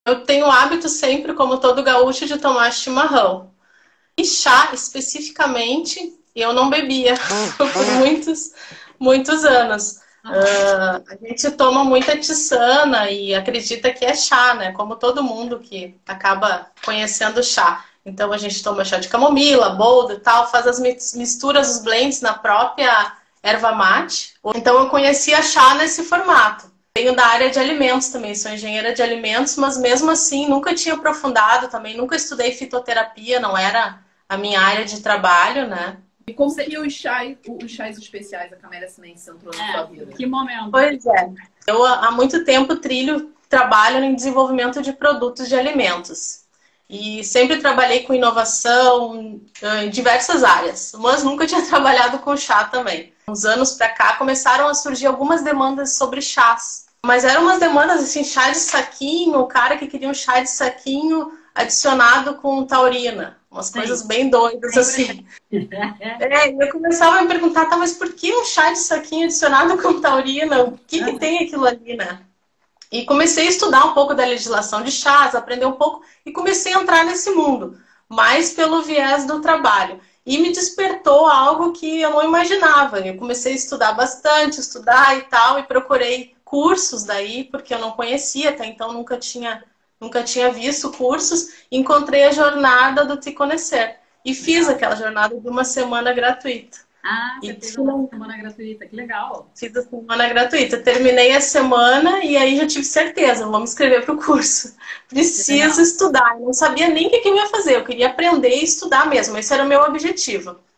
Eu tenho o hábito sempre, como todo gaúcho, de tomar chimarrão. E chá, especificamente, eu não bebia por muitos anos. A gente toma muita tiçana e acredita que é chá, né? Como todo mundo que acaba conhecendo chá. Então a gente toma chá de camomila, boldo e tal, faz as misturas, os blends na própria erva mate. Então eu conhecia chá nesse formato. Venho da área de alimentos também, sou engenheira de alimentos, mas mesmo assim nunca tinha aprofundado também, nunca estudei fitoterapia, não era a minha área de trabalho, né? E como que os chás especiais, a Camélia Sementes entrou na sua vida? Que momento? Pois é. Eu há muito tempo trabalho em desenvolvimento de produtos de alimentos. E sempre trabalhei com inovação em diversas áreas, mas nunca tinha trabalhado com chá também. Uns anos para cá começaram a surgir algumas demandas sobre chás. Mas eram umas demandas assim, chá de saquinho, o cara que queria um chá de saquinho adicionado com taurina. Umas coisas bem doidas, assim. Eu começava a me perguntar, tá, mas por que um chá de saquinho adicionado com taurina? O que tem aquilo ali, né? E comecei a estudar um pouco da legislação de chás, aprender um pouco e comecei a entrar nesse mundo, mais pelo viés do trabalho. E me despertou algo que eu não imaginava. Eu comecei a estudar bastante, estudar e tal, e procurei cursos daí, porque eu não conhecia, até então nunca tinha visto cursos. Encontrei a jornada do Te Conhecer e fiz aquela jornada de uma semana gratuita. Você fez uma semana gratuita, que legal. Fiz a semana gratuita. Terminei a semana e aí já tive certeza, vou me inscrever para o curso. Preciso estudar. Eu não sabia nem o que eu ia fazer, eu queria aprender e estudar mesmo. Esse era o meu objetivo.